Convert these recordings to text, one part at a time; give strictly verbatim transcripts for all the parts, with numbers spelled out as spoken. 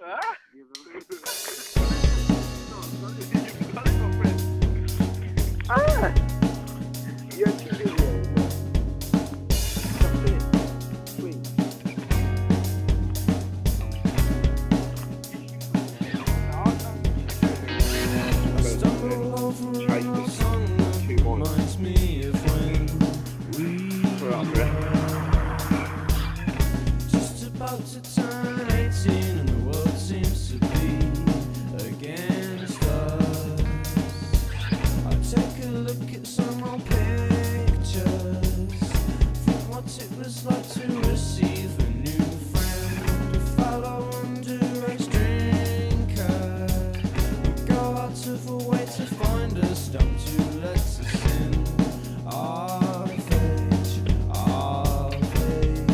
Ah? Ah! You're too busy. Stop it. Please. I stumble over a song that reminds me of when we were just about to turn eighteen and the world seems to be against us. I take a look at some old pictures from what it was like to receive a new friend, a fellow underage drinker. We go out of our way to find a stump to let us in. Our fate, our fate.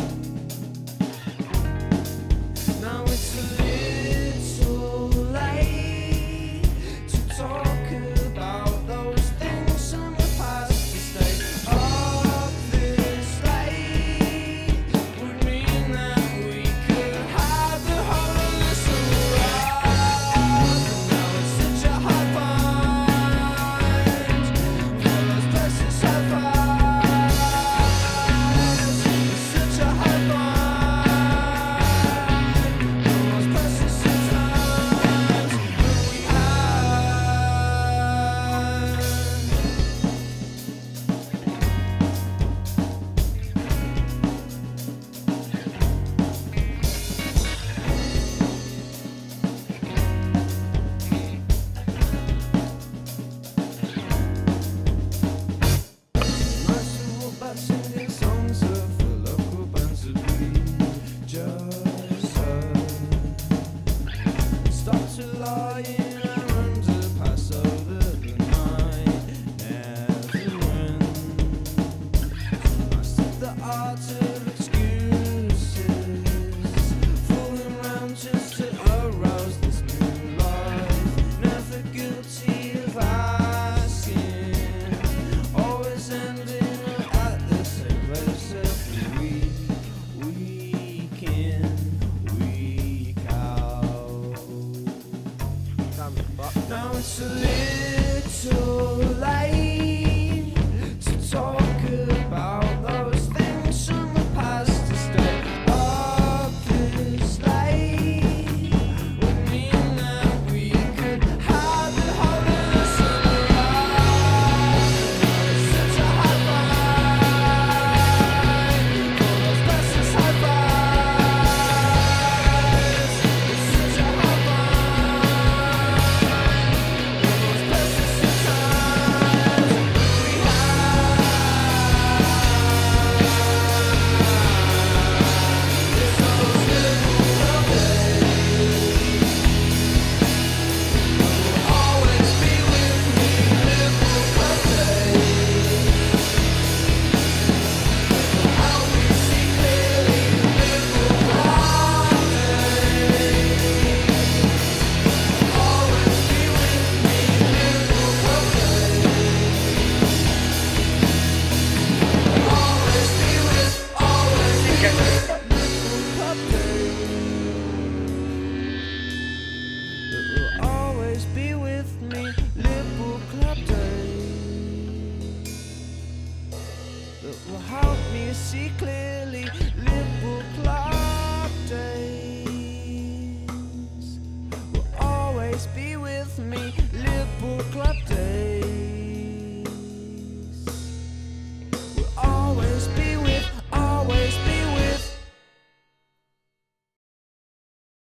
Now it's a little late to talk about those things in the past. To stay up this late would mean that we could have the whole of this around. Now it's such a hard find for those places have eyes. It's such a hard find for those places sometimes that we have. Nice to walk back singing songs of the local bands that we just heard. Start to lie in our underpass over the night, never wins. I said the art of excuses, fooling round just to arouse this new life. Never guilty of asking, always ending up at the same place every week, week in, week out. Now it's a little late to talk about those things from the past. To stay up this late would mean that we could have the whole of this around. It's such a hard find for those places have eyes. It's such a hard find for those places sometimes we have. It's those little days will always be with me, little club days. Help me see clearly, little club days. Always be with me, little club days. Always be with, always be with little club days. That will always be with me, little club days. That will help me see clearly.